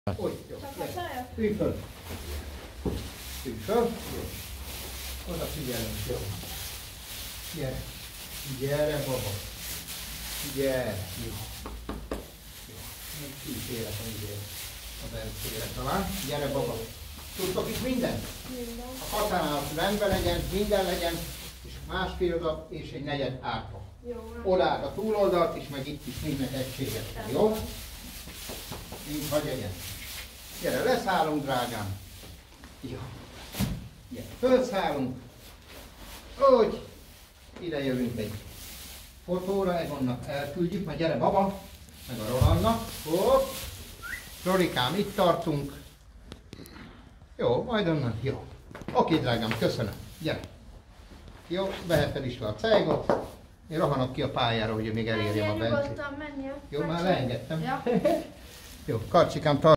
Úgy, jó. Ülj föl. Ülj föl. Jó. Oda figyelünk, jó. Gyere. Gyere, baba. Gyere. Jó. Jó. Még kísérek a izére. A bentére talán. Gyere, baba. Tudtok itt mindent? Minden. A katánát rendben legyen, minden legyen, és másfél oda, és egy negyed átra. Jó. Odád a túloldalt is, meg itt is mindent egységesen, jó? Így hagy legyen. Gyere, leszállunk, drágám. Jó. Gyere, fölszállunk. Úgy. Ide jövünk egy fotóra, Egonnak elküldjük, majd gyere baba, meg a Rolandnak. Hopp. Rorikám, itt tartunk. Jó, majd onnan. Jó. Oké, drágám, köszönöm. Gyere. Jó, veheted is le a cejgot. Én rohanok ki a pályára, hogy még elérjem a bentét. Jó, már leengedtem. Ja. Jó, Karcsikám,